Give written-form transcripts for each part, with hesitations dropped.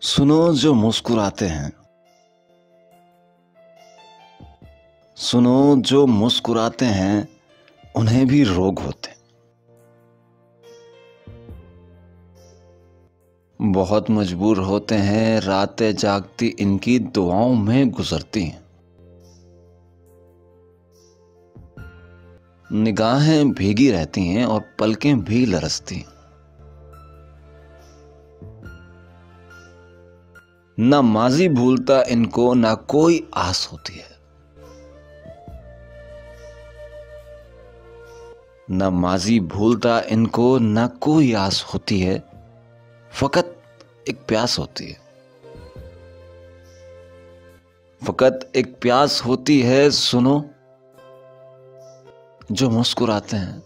सुनो जो मुस्कुराते हैं, सुनो जो मुस्कुराते हैं, उन्हें भी रोग होते हैं। बहुत मजबूर होते हैं, रातें जागती इनकी दुआओं में गुजरती हैं। निगाहें भीगी रहती हैं और पलकें भी लरसती हैं। न माजी भूलता इनको, ना कोई आस होती है। न माजी भूलता इनको, ना कोई आस होती है। फकत एक प्यास होती है, फकत एक प्यास होती है। सुनो जो मुस्कुराते हैं,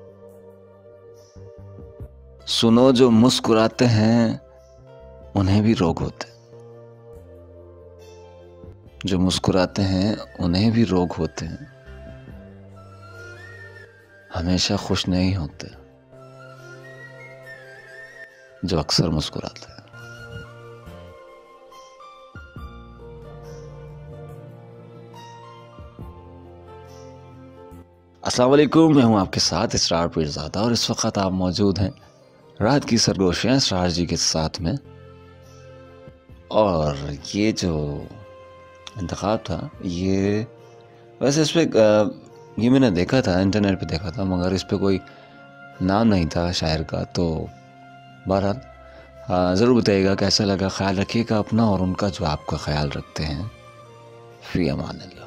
सुनो जो मुस्कुराते हैं, उन्हें भी रोग होते हैं। जो मुस्कुराते हैं उन्हें भी रोग होते हैं। हमेशा खुश नहीं होते जो अक्सर मुस्कुराते हैं। अस्सलाम वालेकुम, मैं हूं आपके साथ इसरार पीरज़ादा और इस वक्त आप मौजूद हैं रात की सरगोशियाँ इसरार जी के साथ में। और ये जो इंतखाब था, ये वैसे इस पर ये मैंने देखा था, इंटरनेट पे देखा था, मगर इस पर कोई नाम नहीं था शायर का। तो बहरहाल ज़रूर बताइएगा कैसा लगा। ख्याल रखिएगा अपना और उनका जो आपका ख्याल रखते हैं। फ़ी अमान अल्लाह।